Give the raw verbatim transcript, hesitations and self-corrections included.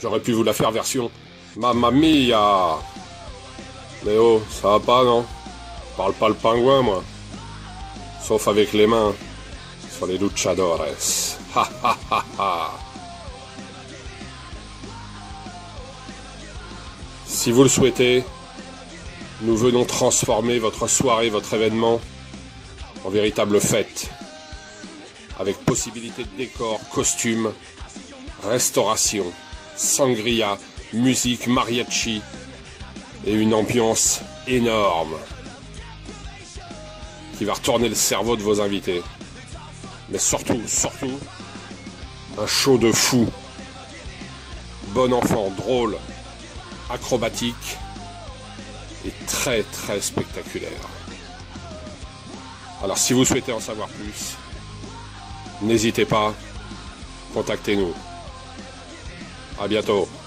J'aurais pu vous la faire version Mamma mia. Mais oh, ça va pas, non? Je parle pas le pingouin, moi. Sauf avec les mains. Sur les luchadores. Ha ha ha ha. Si vous le souhaitez, nous venons transformer votre soirée, votre événement en véritable fête. Avec possibilité de décor, costumes, restauration, sangria, musique, mariachi et une ambiance énorme qui va retourner le cerveau de vos invités. Mais surtout, surtout, un show de fou. Bon enfant, drôle, acrobatique et très très spectaculaire. Alors si vous souhaitez en savoir plus, n'hésitez pas, contactez-nous. À bientôt.